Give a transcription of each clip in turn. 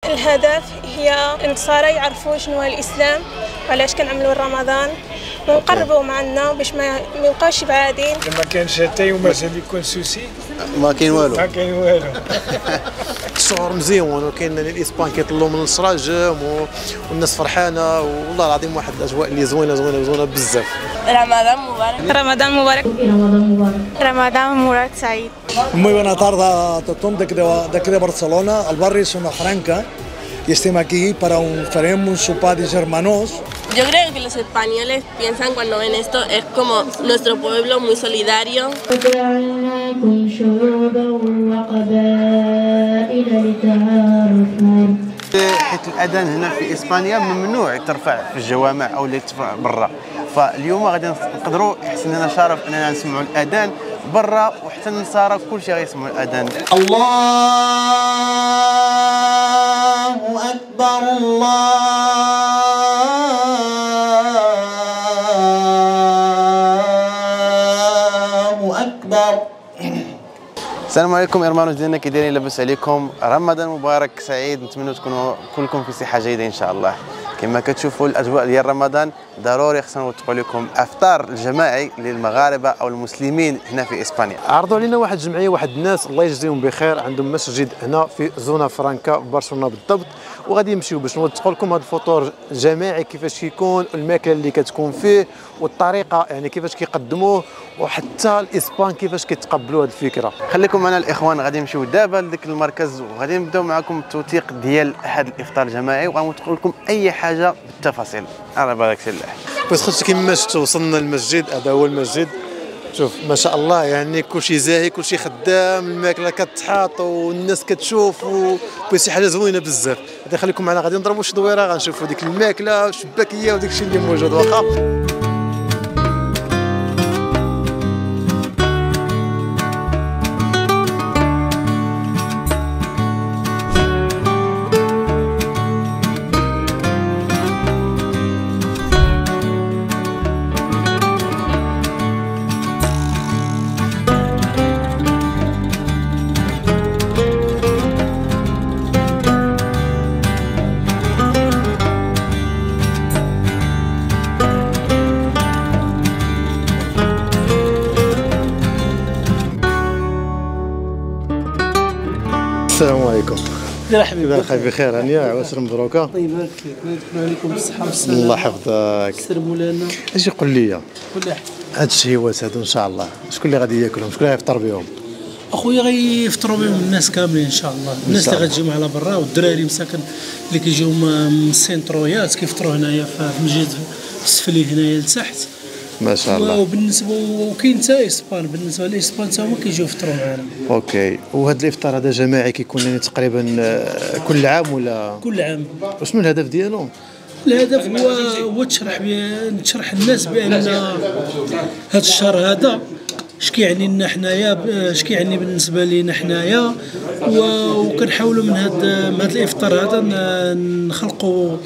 الهدف هي النصارى يعرفوا شنو هو الإسلام وعلاش كنعملوا رمضان ونقربوا معنا باش ما يبقاوش بعادين. ما كانش حتى يوم مازال يكون سوسي ما كاين والو. الشعور مزيون وكاين الاسبان كيطلوا من النصر جام والناس فرحانه والله العظيم واحد الاجواء اللي زوينه بزاف. رمضان مبارك. رمضان مبارك. رمضان مبارك. رمضان مبارك سعيد. Muy buena tarde a todos de aquí de Barcelona. El barri és una franca y estem aquí para farem un sopar de germanos. Yo creo que los españoles piensan cuando ven esto es como nuestro pueblo muy solidario. حيث الاذان هنا في اسبانيا ممنوع ترفع في الجوامع او اللي ترفع برا، فاليوم غادي نقدروا يحسن لنا شرف اننا نسمعوا الاذان برا وحتى النصارى كلشي غيسمعوا الاذان. الله اكبر الله اكبر. السلام عليكم ارمانوس ديالنا، كي دايرين؟ لاباس عليكم؟ رمضان مبارك سعيد، نتمنى تكونوا كلكم في صحه جيده ان شاء الله. كما كتشوفوا الاجواء ديال رمضان ضروري خصنا نوثقوا لكم افطار الجماعي للمغاربه او المسلمين هنا في اسبانيا. عرضوا علينا واحد الجمعيه، واحد الناس الله يجزيهم بخير، عندهم مسجد هنا في زونا فرانكا في برشلونه بالضبط، وغادي نمشيو باش نوثقوا لكم هذا الفطور الجماعي كيفاش كيكون، الماكله اللي كتكون فيه والطريقه يعني كيفاش كيقدموه، وحتى الاسبان كيفاش كيتقبلوا هذه الفكره. خليكم معنا الاخوان، غادي نمشيو دابا لذاك المركز وغادي نبداو معكم التوثيق ديال هذا الافطار الجماعي وغنوثقوا لكم اي حاجه بالتفاصيل. على بركه الله. بس خرجت كيما شفتوا وصلنا للمسجد، هذا هو المسجد. شوف ما شاء الله يعني كلشي زاهي، كلشي خدام، الماكله كتحاط والناس كتشوف وشي حاجه زوينه بزاف. غادي نخليكم معنا، غادي نضربوا شي دويره غنشوفوا ديك الماكله الشباكيه وداك الشيء اللي موجود. واخا السلام عليكم. يا حبيبي الله يخليك بخير، هانيه عواشر مبروكه. الله يبارك فيك ويكون عليكم بالصحه والسلامه. الله يحفظك. سلموا لنا. اجي قول لي كل هاد الشهيوات هادو ان شاء الله شكون اللي غادي ياكلهم، شكون اللي غيفطر بهم؟ اخويا غيفطروا بهم الناس كاملين ان شاء الله، الناس اللي غتجي على برا والدراري مساكن اللي كيجيو من السينترويات كيفطروا هنايا في المسجد السفلي هنايا لتحت ما شاء الله. وبالنسبه وكاين حتى اسبان، بالنسبه لاسبان حتى هما كيجيو يفطروا معنا. اوكي. وهذا الافطار هذا جماعي كيكون يعني تقريبا كل عام ولا؟ كل عام. وشنو الهدف ديالو؟ الهدف هو نشرح الناس بان هذا الشهر هذا اش كيعني لنا حنايا، اش كيعني بالنسبه لينا حنايا، وكنحاولوا من هذا الافطار هذا نخلقوا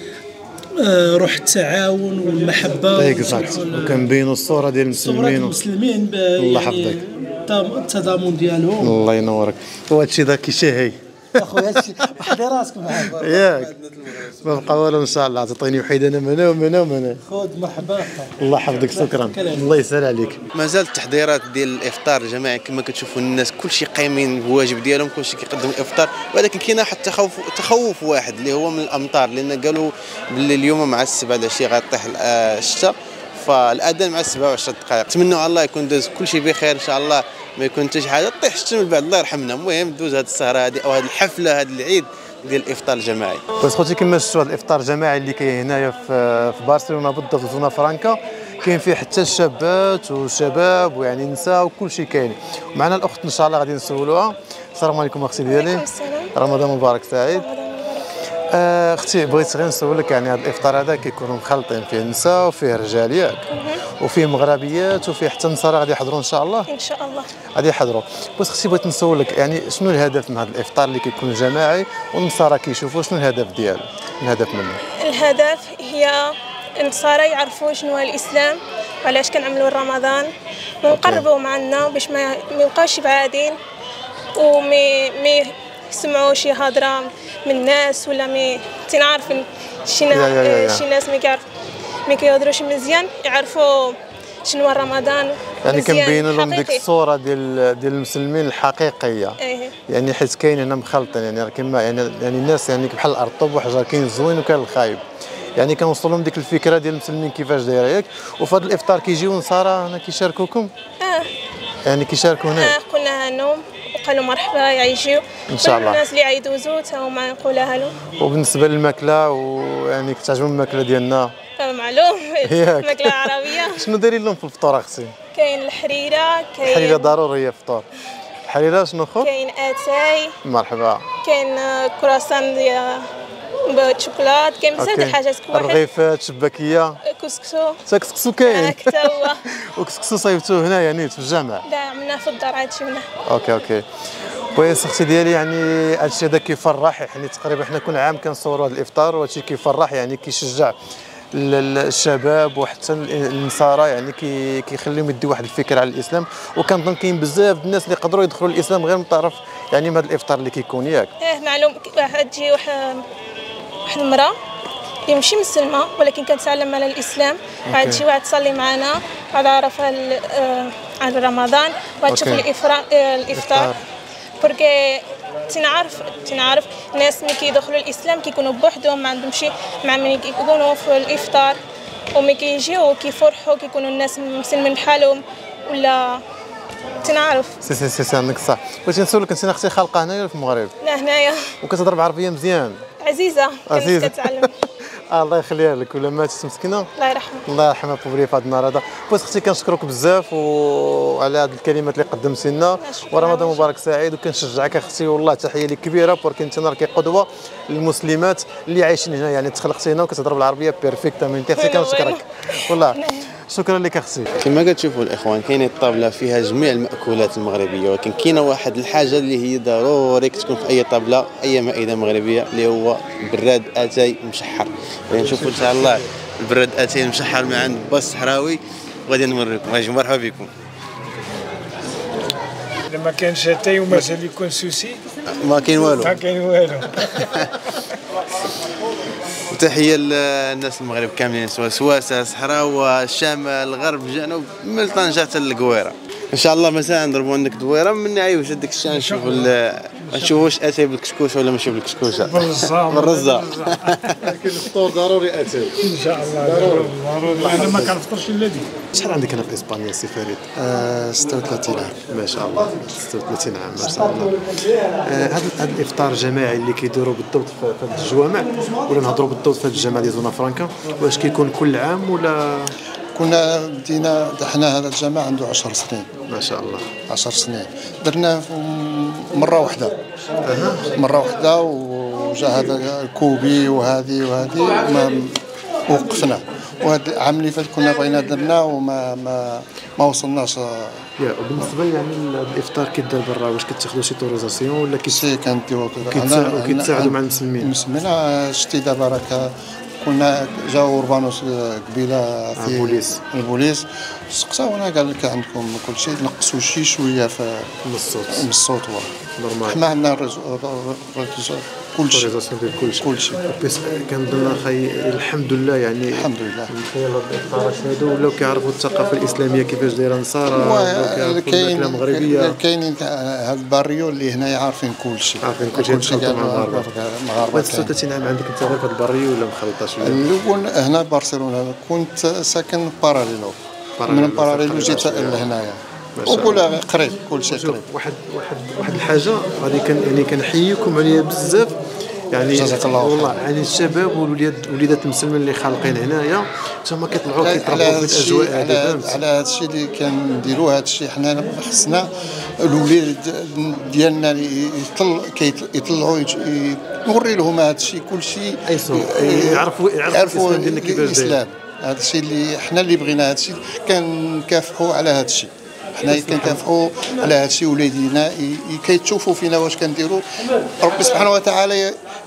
روح التعاون والمحبه. اكزاكت. وكنبينوا الصوره ديال المسلمين. الله يحفظك. التضامن ديالهم. الله ينورك. وهذا الشيء ذا كيشهي اخويا وحدي راسك معاك ياك ما بقى والو ان شاء الله. تعطيني وحيد انا من خذ مرحبا. الله يحفظك. شكرا. الله يسهل عليك. مازال التحضيرات ديال الافطار الجماعي كما كتشوفوا الناس كلشي قايمين بواجب ديالهم، كلشي كيقدم الافطار، ولكن كاين واحد تخوف واحد اللي هو من الامطار، لان قالوا باللي اليوم مع السبعه العشيه غيطيح الشتاء، فالاذان مع 27 دقائق. نتمنوا على الله يكون داز كلشي بخير ان شاء الله، ما يكون حتى شي حاجه طيح الشتاء من بعد الله يرحمنا. المهم دوز هذه السهره هذه او هذه الحفله هذا العيد ديال الافطار الجماعي. بس خوتي كما شفتوا هذا الافطار الجماعي اللي كاين هنايا في برشلونه بالضبط في زونا فرانكا، كاين فيه حتى الشابات والشباب ويعني النساء وكل شيء كاين. معنا الاخت ان شاء الله غادي نسولوها. السلام عليكم اختي ديالي. رمضان مبارك سعيد. اختي بغيت غير نسولك، يعني هذا الافطار هذا كيكونوا مخلطين فيه نساء وفيه رجال ياك؟ وفيه مغربيات وفيه حتى النصارى غادي يحضروا ان شاء الله؟ ان شاء الله غادي يحضروا. بس اختي بغيت نسولك يعني شنو الهدف من هذا الافطار اللي كيكون جماعي والنصارى كيشوفوا، شنو الهدف ديالو؟ الهدف منه؟ الهدف هي النصارى يعرفوا شنو هو الإسلام وعلاش كنعملوا رمضان ونقربوا معنا باش ما يبقاوش بعادين وما يسمعوا شي هضره من الناس ولا مي تنعرف شي ناس ما كيهضروش مزيان يعرفوا شنو رمضان. يعني كنبينوا لهم ديك الصوره ديال المسلمين الحقيقيه. يعني حيت كاين هنا مخلطين يعني كما يعني الناس يعني بحال الارض طوب وحجر، كاين الزوين وكاين الخايب. يعني كنوصل لهم ديك الفكره ديال المسلمين كيفاش دايره ياك. وفي هذا الافطار كيجيو نصارى هنا كيشاركوكم؟ يعني كيشاركوا هنا. قلنا لهم وقالوا مرحبا يعيشوا ان شاء الله. الناس اللي عيدوزو تا هما نقولها لهم. وبالنسبه للماكله ويعني كتعجبهم الماكله ديالنا؟ معلوم ماكله عربيه. شنو دايرين لهم في الفطور اختي؟ كاين الحريره، كاين الحريره ضروريه في الفطور. الحريره شنو اخر؟ كاين اتاي. مرحبا. كاين كرواسون ديال بالشوكولات، كاين بزاف ديال الحاجات. كل واحد الرغيفات شباكيه، كسكسو. كسكسو كاين حتى هو. وكسكسو صيبتوه هنا يعني في الجامع؟ لا عملناه في الدار هادشي هنا. اوكي كويس اختي ديالي. يعني هادشي هذا كيفرح، يعني تقريبا حنا كل عام كنصوروا هذا الافطار وهادشي كيفرح، يعني كيشجع الشباب وحتى النصارى، يعني كيخليهم يديو واحد الفكره على الاسلام. وكنظن كاين بزاف الناس اللي يقدروا يدخلوا الاسلام غير من طرف يعني من هذا الافطار اللي كيكون ياك. معلوم. تجي واحد المراه اللي ماشي مسلمه ولكن كتعلم على الاسلام، عاد شي واحد تصلي معنا، عاد عرف على رمضان وعاد تشوف الافطار. بركي تنعرف الناس ملي كيدخلوا الاسلام كيكونوا بوحدهم، ما عندهمش مع ملي كيكونوا في الافطار وملي كيجيو كيفرحوا كيكونوا الناس مسلمين بحالهم ولا تنعرف. سي عندك صح. بغيتي نسولك انت اختي خالقه هنايا في المغرب؟ لا هنايا. وكتهضر بعربيه مزيان؟ عزيزه كتعلم. الله يخليها لك. ولا ماتت مسكينه؟ الله يرحمها. الله يرحمها بوبري في هذا النهار هذا. بس اختي كنشكرك بزاف وعلى هذه الكلمات اللي قدمتي لنا، ورمضان مبارك سعيد. وكنشجعك اختي والله تحيه لك كبيره، بورك انت راكي قدوه للمسلمات اللي عايشين هنا، يعني تخلقتي هنا وكتهضر بالعربيه بيرفيكتامين. اختي كنشكرك والله. شكرا لك اختي. كما كتشوفوا الاخوان كاين الطابله فيها جميع المأكولات المغربيه، ولكن كاينه واحد الحاجه اللي هي ضروري تكون في اي طابله اي مائده مغربيه، اللي هو براد اتاي مشحر. نشوفوا ان شاء الله البراد اتاي المشحر من عند با الصحراوي، وغادي نوريكم. مرحبا بكم. ما كانش اتاي ومازال يكون سوسي، ما كاين والو. وتحيه للناس المغرب كاملين، سواء سواسه، صحراء، الشام، الغرب، الجنوب، من طنجه حتى للقويره. ان شاء الله مساء نضربوا عندك دويره من عيوش هذاك الشيء، نشوفوا واش اتاي بالكشكوشه ولا ماشي بالكشكوشه. بالرزه. لكن الفطور ضروري اتاي ان شاء الله. ضروري. انا ما كنفطرش الا دي. شحال عندك هنا في اسبانيا سي فريد؟ 36 عام. ما شاء الله 36 عام ما شاء الله. هذا الافطار الجماعي اللي كيديروا بالضبط في هذه الجوامع، ولا نهضروا بالضبط في هذه الجامعه ديال زونا فرانكا، واش كيكون كل عام ولا؟ كنا بدينا حنا هذا الجامع عنده 10 سنين. ما شاء الله 10 سنين. درنا مره واحده. مره واحده وجا هذا الكوبي وهذه ما وقفنا. وهذا العام اللي فات كنا بغينا درنا وما ما وصلناش. وبالنسبه يعني الافطار كيدار برا، واش كتاخذوا شي طوريزاسيون ولا كنديروا كيتساعدوا مع المسلمين؟ شتي دابا راك كنا جاو اوربانوس قبيله في البوليس سقساونا قال لك عندكم كل شيء، نقصوا شويه في من الصوت نورمال. حنا عندنا كل شيء بس كنظن اخي الحمد لله، يعني الحمد لله خير الافطارات هادو ولاو كيعرفوا الثقافه الاسلاميه كيفاش دايره النصارى، ولاو كيعرفوا الماكله المغربيه. كاينين هاد الباريو اللي هنايا عارفين كل شيء كاع المغاربه. 36 عام عندك انت غير في هاد الباريو ولا مخلطه شويه؟ الاول هنا برشلونه، كنت ساكن باراليلو، من باراليلو جيت لهنايا وكل قريب كل شيء قريب. واحد الحاجه غادي يعني كنحييكم عليها بزاف، يعني جزاك الله والله يعني الشباب والوليدات المسلمين اللي خالقين هنايا تما كيطلعوا كيتربوا في الاجواء هذه. على هذا الشيء اللي كنديروا، هذا الشيء حنا خصنا الوليد ديالنا يطلعوا نوري لهم هذا الشيء كل شيء، يعرفوا الاسلام ديالنا كيفاش داير. هذا الشيء اللي حنا اللي بغينا، هذا الشيء كنكافحوا على هذا الشيء. حنا كنكافحوا على هذا الشيء، ولادينا كيتشوفوا فينا واش كنديروا. ربي سبحانه وتعالى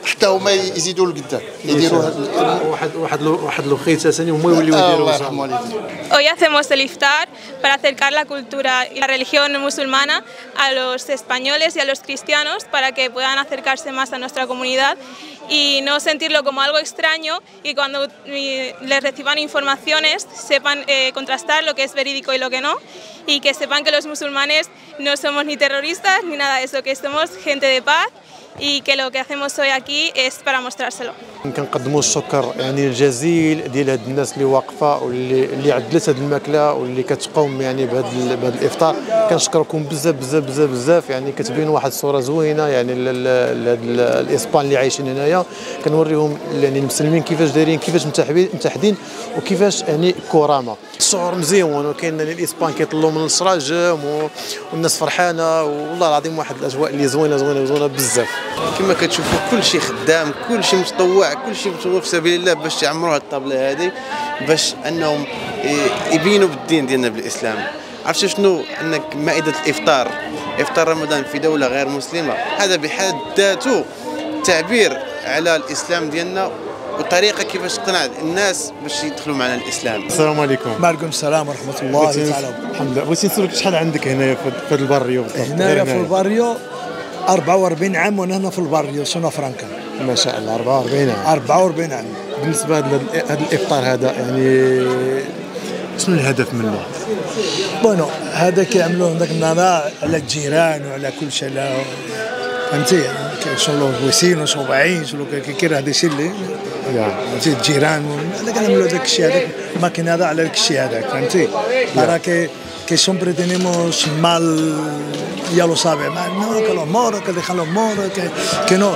حتى هما يزيدوا لقدام يديروا واحد الوقيته ثاني هما يوليو يديروا. الله يرحم والديك. Hoy hacemos el iftar para acercar la cultura y la religión musulmana a los españoles y a los cristianos para que puedan acercarse más a nuestra comunidad y no sentirlo como algo extraño y cuando les reciban informaciones sepan contrastar lo que es verídico y lo que no y que sepan que los musulmanes no somos ni terroristas ni nada de eso, que somos gente de paz y que lo que hacemos hoy aquí es para mostrárselo. كنقدموا الشكر يعني الجزيل ديال هاد الناس اللي واقفه واللي عدلت هاد الماكله واللي كتقوم يعني بهذا الافطار. كنشكركم بزاف بزاف بزاف بزاف يعني كتبين واحد الصوره زوينه يعني الاسبان اللي عايشين هنايا. كنوريهم يعني المسلمين كيفاش دايرين كيفاش متحدين وكيفاش يعني كرامه. الشعور مزيون وكاين الاسبان كيطلوا من الشراجم والناس فرحانه والله العظيم واحد الاجواء اللي زوينه زوينه زوينه بزاف. كما كتشوفوا كل شيء خدام كل شيء متطوع كل شيء متطوع في سبيل الله باش يعمروا هذه الطابله هذه باش انهم يبينوا بالدين ديالنا بالاسلام. عرفت شنو انك مائده الافطار افطار رمضان في دوله غير مسلمه هذا بحد ذاته تعبير على الاسلام ديالنا وطريقه كيفاش تقنع الناس باش يدخلوا معنا الاسلام. السلام عليكم. وعليكم السلام ورحمه الله تعالى. الحمد لله. بغيت نسولك شحال عندك هنايا في هذا الباريو بالضبط؟ هنايا في الباريو 44 عام وانا هنا في الباريو سونا فرانكا. ما شاء الله 44 عام. 44 عام. بالنسبه لهذا الافطار هذا يعني شنو الهدف منه؟ بونو هذا كيعملوه هذاك النهار على الجيران وعلى كل شيء فهمتي شغلوا بوسين وصوبعين شغلوا كيكير هذا الشيء اللي فهمتي الجيران هذا كنعملوا هذاك الشيء هذاك الماكينه هذا على داك الشيء هذاك فهمتي راه que siempre tenemos mal, ya lo sabe, no, que los moros, que dejan los moros, que no.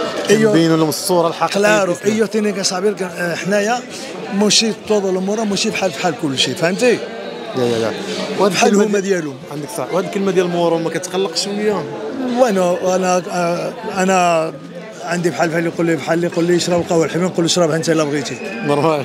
Claro, ellos tienen que saber que حنايا ماشي todos los moros ماشي بحال كل شيء فهمتي؟ لا وهاد بحال هما ديالهم. عندك صح. وهاد الكلمه ديال المورو ما كتقلق شويه؟ وانا انا عندي بحال اللي يقول لي يقول لي اشرب القهوه الحميم نقول له اشربها انت الا بغيتي. نورمال.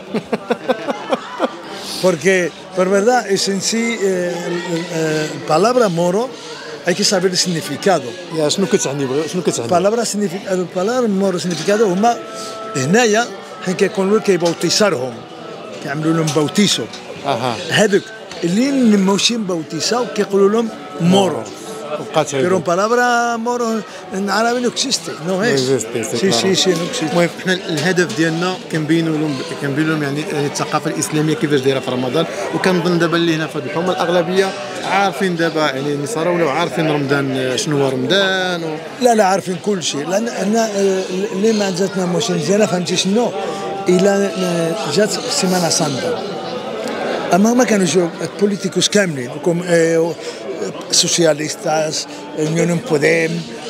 Porque, por verdad, es en sí, la palabra moro hay que saber el significado. يا شنو كتعني؟ palabra moro significado هما هنايا حين كيكونوا كيبوتيسارهم كيعملوا لهم بوتيسو. هذوك اللي ماشي مبوتيساو كيقولوا لهم مورو. Pero palabra moro en árabe no existe, no es. Sí, no existe. المهم حنا الهدف ديالنا كنبينوا لهم يعني الثقافه الاسلاميه كيفاش دايره في رمضان وكنظن دابا اللي هنا في هذه الحومه الاغلبيه عارفين دابا يعني النصارى ولاو عارفين رمضان شنو هو رمضان لا عارفين كل شيء لان اللي ما جاتنا ماشي مزيانه فهمتي شنو الى جات سيمانا سانتا اما ما كانوا جو بوليتيكوس كاملين socialistas, Unión Podem,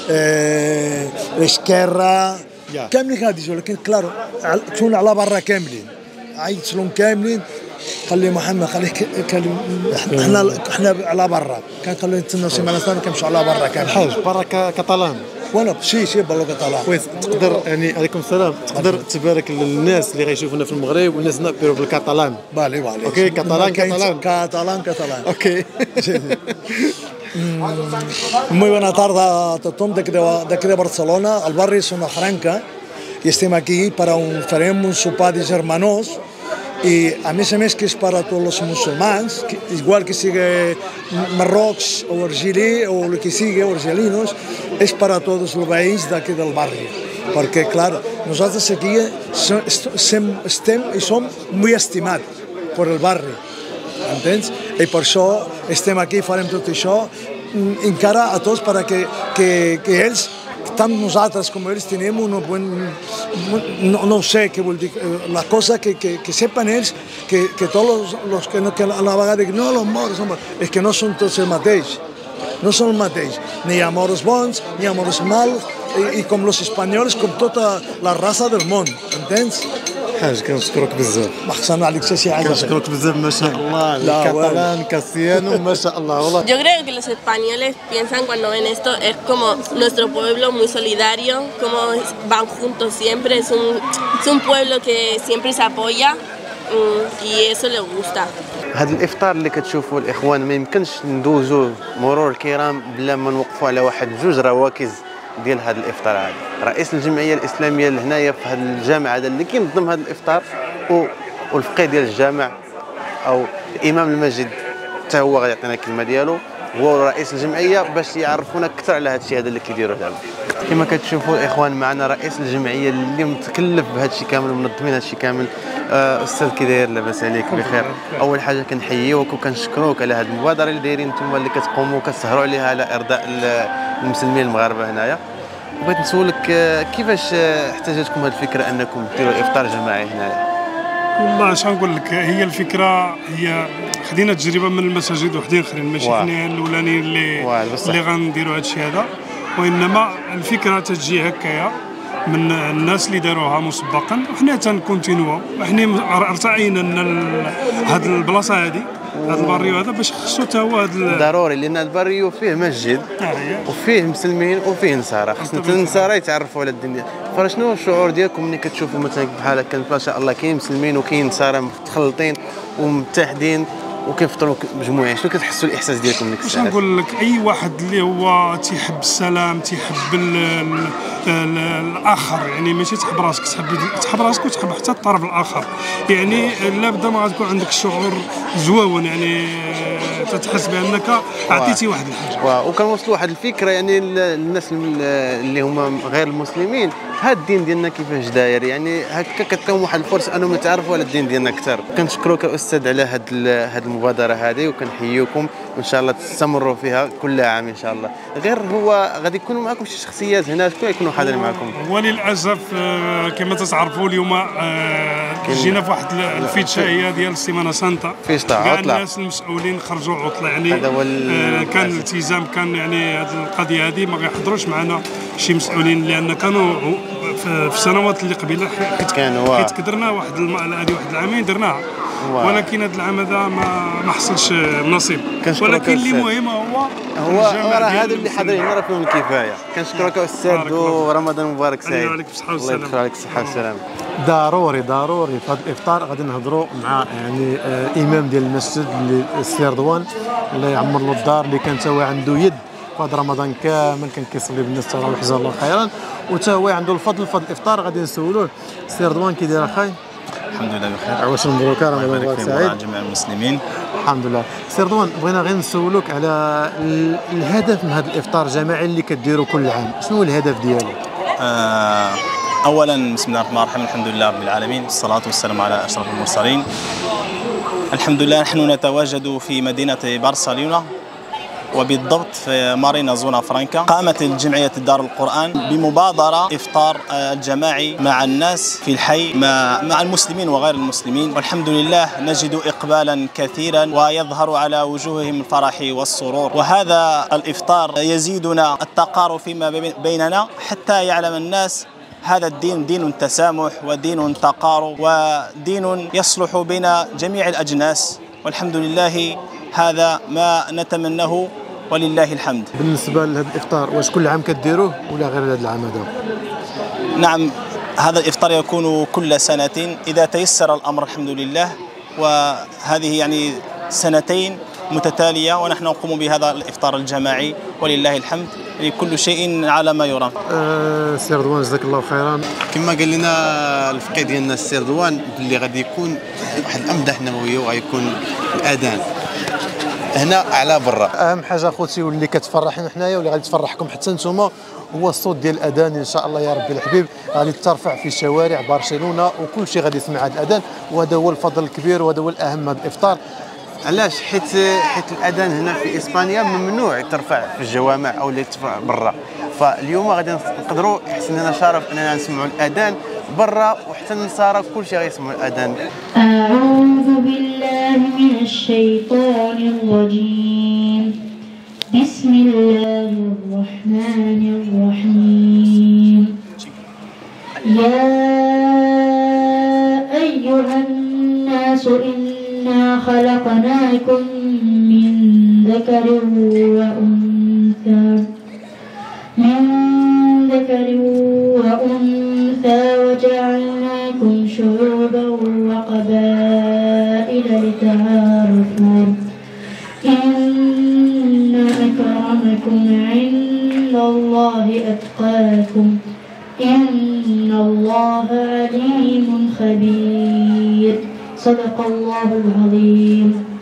Esquerra كاملين غادي ولكن كلارو تكون على برا كاملين عيط لهم كاملين قال لي محمد خليه احنا على برا قال لي نتسناو سيمانه ثانيه كنمشيو على برا كاملين حاج برا كطالان وانا شي بالو كطالان كويس تقدر يعني عليكم السلام تقدر تبارك للناس اللي غيشوفونا في المغرب والناس نبيرو بالكطالان بالي اوكي كطالان اوكي Muy buena tarde a todos de Barcelona, al barrio Zona Franca, y estamos aquí para farem un sopar de germanos i a més que és per a tots els musulmans, igual que sigui marrocs o argelí o el que sigui, o argelinos, és per a tots els veïns d'aquí del barri. Perquè, clar, nosaltres aquí estem i som molt estimats per el barri, entens? I per això estem aquí, farem tot això, encara a tots perquè ells tant nosaltres com ells tenim una no sé què vol dir la cosa que sepan ells que tots els que a la vegada diuen no, els moros és que no són tots el mateix no són el mateix ni hi ha moros bons, ni hi ha moros mals i com els espanyols com tota la raça del món, entens? حاج كنشكرك بزاف محسن عليك شي حاجه كنشكرك بزاف ما شاء الله الكاتالان كاسيانو ما شاء الله والله. Yo creo que los españoles piensan cuando ven esto es como nuestro pueblo muy solidario, como van juntos siempre, es un pueblo que siempre se apoya y eso les gusta. هذا الافطار اللي كتشوفوا الاخوان ما يمكنش ندوزوه مرور الكرام بلا ما نوقفوا على واحد جوج رواكز ديال هذا الافطار هذا. رئيس الجمعيه الاسلاميه لهنايا في هذا الجامع هذا اللي كينظم هذا الافطار، والفقيه ديال الجامع او الامام المسجد حتى هو غادي يعطينا الكلمه ديالو، هو رئيس الجمعيه باش يعرفونا اكثر على هذا الشيء هذا اللي كيديروا دابا. كما كتشوفوا الاخوان معنا رئيس الجمعيه اللي متكلف بهذا الشيء كامل ومنظمين هذا الشيء كامل. استاذ كي داير؟ لاباس عليك؟ بخير. اول حاجه كنحييوك وكنشكروك على هذه المبادره اللي دايرين نتوما، اللي كتقوموا وكتسهروا عليها على ارضاء المسلمين المغاربه هنايا. بغيت نسولك كيفاش احتاجتكم هذه الفكره انكم ديروا افطار جماعي هنايا؟ والله اش نقول لك، هي الفكره هي خدينا تجربه من المساجد وحدين اخرين، ماشي حنا الاولانيين اللي غنديروا هذا الشيء هذا، وانما الفكره تجي هكايا من الناس اللي داروها مسبقا، وحنا تنكونتينيو. وحنا ارتعينا ان هذه البلاصه هذه هذا الباريو هذا باش خصو حتى هو هذا ضروري، لان الباريو فيه مسجد وفيه مسلمين وفيه نصارى، خصنا النصارى يتعرفوا على الدين. فشنو الشعور ديالكم ملي كتشوفوا مثلا بحال هكا ما شاء الله كاين مسلمين وكاين نصارى متخلطين ومتحدين وكيفطروا مجموعين؟ شنو كتحسوا الاحساس ديالكم ديك الساعه؟ واش نقول لك، اي واحد اللي هو تيحب السلام، تيحب الاخر، يعني ماشي تحب راسك، تحب راسك وتحب حتى الطرف الاخر، يعني لابد ما غتكون عندك شعور زوون، يعني تتحس بانك اعطيتي واحد الحاجه. وكنوصلوا واحد الفكره يعني الناس اللي هما غير المسلمين، هذا الدين ديالنا كيفاش داير، يعني هكا كتكون واحد الفرصه انهم يتعرفوا على الدين ديالنا اكثر. كنشكروك استاذ على هذه المبادره هذه، وكنحييكم وان شاء الله تستمروا فيها كل عام ان شاء الله. غير هو غادي يكونوا معكم شي شخصيات هنا، شكون يكونوا حاضرين معكم؟ وللاسف كما تعرفوا اليوم جينا في واحد الفيتشه هي ديال السيمانه سانتا، كاع الناس المسؤولين خرجوا عطله، يعني كان الالتزام، كان يعني هذه القضيه هذه ما غيحضروش معنا شي مسؤولين، لان كانوا في السنوات اللي قبيله حيت درنا واحد هذه واحد العامين درناها، ولكن هذا العام هذا ما حصلش النصيب. ولكن اللي مهم هو راه هذا اللي حاضرين راه فيهم الكفايه. كنشكرك استاذ ورمضان مبارك سعيد. الله يدخل عليك الصحه والسلامه. ضروري في هذا الافطار غادي نهضروا مع يعني امام ديال المسجد اللي السي رضوان، الله يعمر له الدار، اللي كان حتى هو عنده يد في هذا رمضان كامل، كان كيصلي بالناس ترى وجزاه الله خيرا، وتا هو عنده الفضل في هذا الافطار. غادي نسولوه السي رضوان كي داير اخاي؟ الحمد لله بخير. واش مبروك رمضان مبارك سعيد جميع المسلمين. الحمد لله. سي رضوان بغينا غير نسولوك على الهدف من هذا الافطار الجماعي اللي كديروا كل عام، شنو هو الهدف ديالو؟ اولا بسم الله الرحمن الرحيم، الحمد لله رب العالمين، والصلاه والسلام على اشرف المرسلين. الحمد لله نحن نتواجد في مدينه برشلونه، وبالضبط في مارينا زونا فرانكا. قامت الجمعية دار القرآن بمبادرة إفطار الجماعي مع الناس في الحي، مع المسلمين وغير المسلمين، والحمد لله نجد إقبالا كثيرا ويظهر على وجوههم الفرح والسرور. وهذا الإفطار يزيدنا التقارب فيما بيننا، حتى يعلم الناس هذا الدين دين تسامح ودين تقارب ودين يصلح بين جميع الأجناس، والحمد لله هذا ما نتمناه ولله الحمد. بالنسبه لهذا الافطار واش كل عام كديروه ولا غير هذا العام هذا؟ نعم، هذا الافطار يكون كل سنه اذا تيسر الامر الحمد لله، وهذه يعني سنتين متتاليه ونحن نقوم بهذا الافطار الجماعي ولله الحمد، كل شيء على ما يرام. سي رضوان جزاك الله خيرا. كما قال لنا الفقيه ديالنا السي رضوان باللي غادي يكون واحد الامدح نوويه وغيكون الاذان هنا على برا. اهم حاجه اخوتي واللي كتفرحنا حنايا واللي غادي تفرحكم حتى نتوما هو الصوت ديال الاذان ان شاء الله يا ربي الحبيب، غادي ترفع في شوارع برشلونه وكل شيء غادي يسمع هذا الاذان، وهذا هو الفضل الكبير وهذا هو الاهم هذا الافطار. علاش؟ حيت الاذان هنا في اسبانيا ممنوع ترفع في الجوامع او اللي ترفع برا، فاليوم غادي نقدروا يحسن لنا شرف اننا نسمعوا الاذان برا، وحتى النصارى كل شيء غيسمعوا الاذان. اعوذ بالله من الشيطان الرجيم، بسم الله الرحمن الرحيم. يا ايها الناس إنا خلقناكم من ذكر وأنثى وجعلناكم شعوبا وقبائل لتعارفوا، إن أكرمكم عند الله وأتقاكم إن الله عليم خبير. صدق الله العظيم.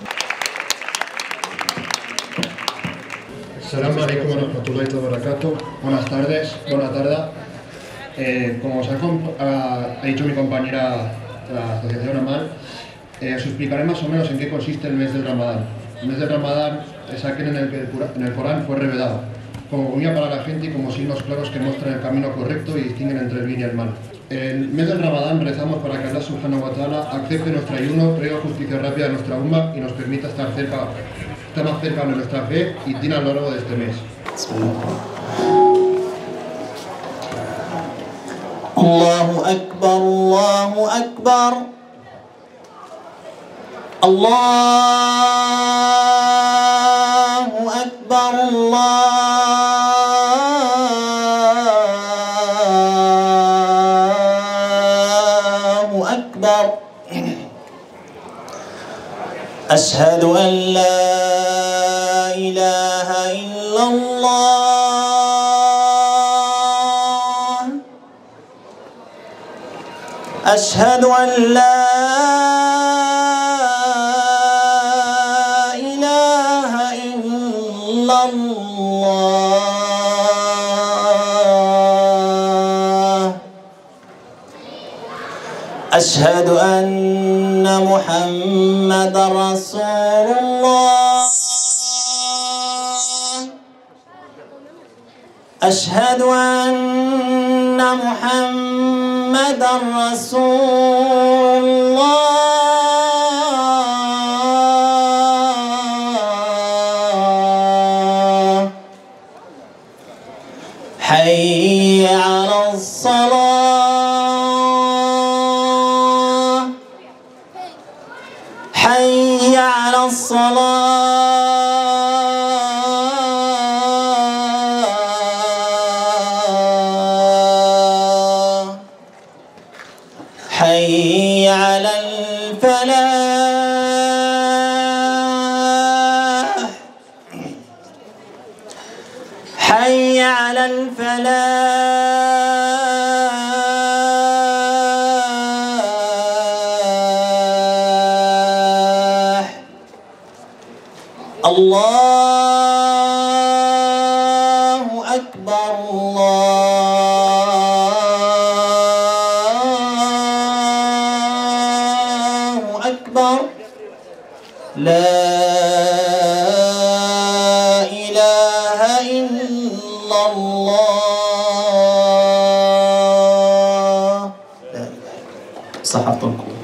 Assalamu alaikum wa rahmatullahi wa barakatuh. Buenas tardes, buena tarde. Como os ha dicho mi compañera de la Asociación Amal, os explicaré más o menos en qué consiste el mes del Ramadán. El mes del Ramadán es aquel en el que en el Corán fue revelado, como comida para la gente y como signos claros que muestran el camino correcto y distinguen entre el bien y el mal. En el mes del Ramadán rezamos para que Allah subhanahu wa ta'ala acepte nuestro ayuno, traiga justicia rápida a nuestra umma y nos permita estar más cerca de nuestra fe y tiene a lo largo de este mes. Allahu Akbar, Allahu Akbar, Allahu Akbar, Allahu Akbar. Ashhadu an la ilaha illallah. Ashhadu an la ilaha illallah. Ashhadu anna Muhammadan Rasulullah. Ashhadu anna Muhammadan Rasulullah. Hayya 'ala as-salah. Hayya 'ala as-salah. حي على الفلاح. حي على الفلاح. الله أكبر، الله أكبر. لا إله إلا الله. صحتكم.